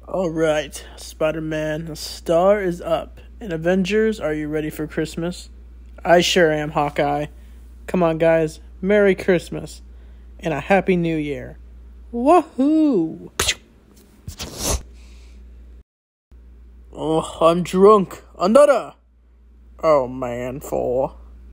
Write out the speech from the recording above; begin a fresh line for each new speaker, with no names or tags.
Alright, Spider-Man, the star is up. And Avengers, are you ready for Christmas? I sure am, Hawkeye. Come on, guys. Merry Christmas. And a Happy New Year. Woohoo! Oh, I'm drunk. Another! Oh man, 4.